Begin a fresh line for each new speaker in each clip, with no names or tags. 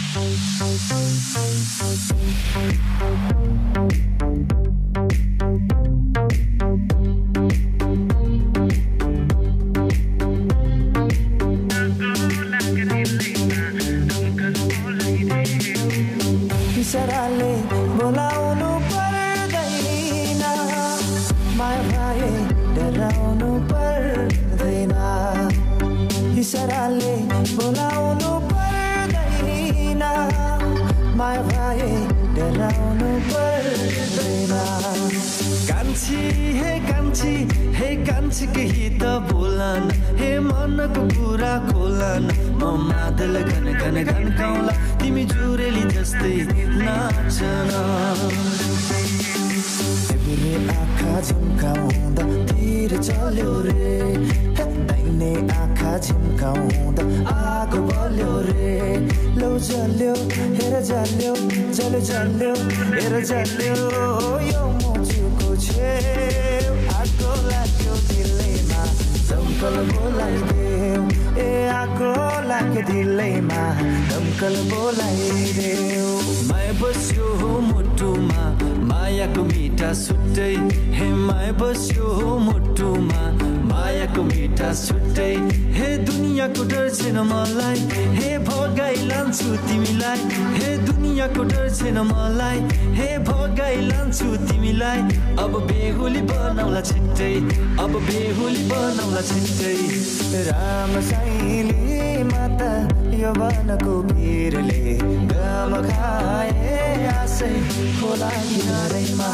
इशाराले बोलाउनु पर्दैन माया भाए डराउनु पर्दैन इशाराले बोलाउनु पर्दैन माया भाए डराउनु पर्दैन कान्छी हे कान्छी केही त बोलन हे मनको कुरा खोलन म मादल घन घन घन गाउँला तिमी जुरेली जस्तै नाचन तिमीले आँखा झिम्काउँदा तिर चल्यो रे दाहिने आँखा झिम्काउँदा आगो बल्यो रे लौ जल्यो हेर जल्यो जल्यो जल्यो हेर जल्यो यो मुजुको छेउ आगो लाग्यो दिलैमा दमकल बोलाइदेऊ ए आगो लाग्यो दिलैमा दमकल बोलाइदेऊ माया बस्यो हो मुटुमा मायाको मिठा छुट्टै हे माया बस्यो हो मुटुमा मायाको मिठा छुट्टै हे दुनियाँको डर छैन मलाई हे भगाइ लान्छु तिमीलाई हे दुनियाँको डर छैन मलाई हे भगाइ लान्छु तिमीलाई अब बेहुली बनाउला छिट्टै अब बेहुली बनाउला छिट्टै राम साइली माता यो वनको भिरले गाम खाए आसै खोला किनारैमा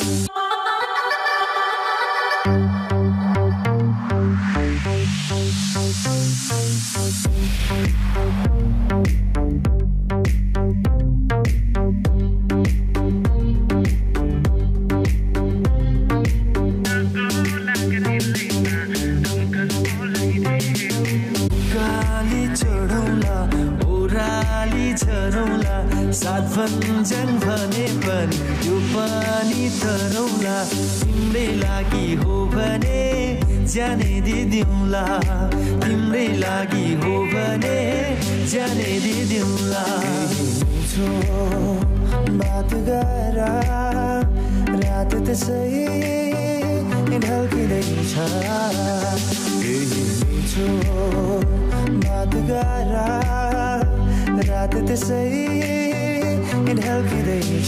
सात भन्जन भने पनि यो पानी तरौला तिम्रै लागि हो भने जाने दिदिउँला तिम्रै लागि हो भने जाने दिदिउँला बात गर रात त्यसै ढल्किँदैछ बात गर रात त्यसै ढल्किँदैछ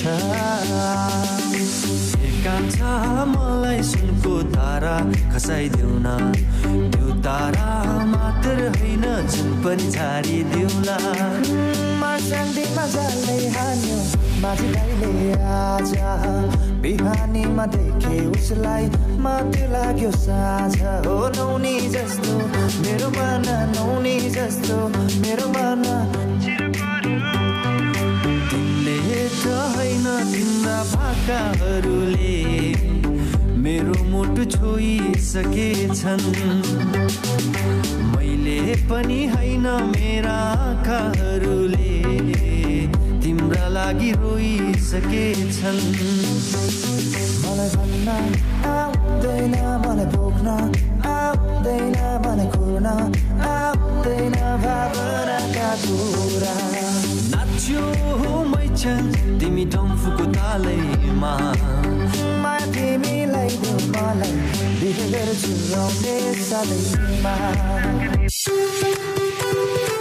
एकांश मलाई सुनको तारा खसाइदेऊ न त्यो तारा मात्र होइन जुन पनि छाडिदेऊला शान्तिमा जालै हान्यो माझीलाई आज बिहानीमा देखे उसलाई मात्र लाग्यो साँझ हो नौनी जस्तो मेरो मन नौनी जस्तो मेरो मन तिमीले त होइन तिम्रा भाकाहरूले मेरो मुटु छोइसकेछन् मैले पनि होइन मेरा आँखाहरूले तिम्रा लागि रोइसकेछन् मलाई भन्न आउँदैन मलाई भोग्न आउँदैन मलाई खोर्न आउँदैन भावनाका कुरा नाच्यो मैछन् तिमी डम्फुको तालैमा माया तिमीलाई देऊ मलाई बिहे गर्छु आउने सधैँमा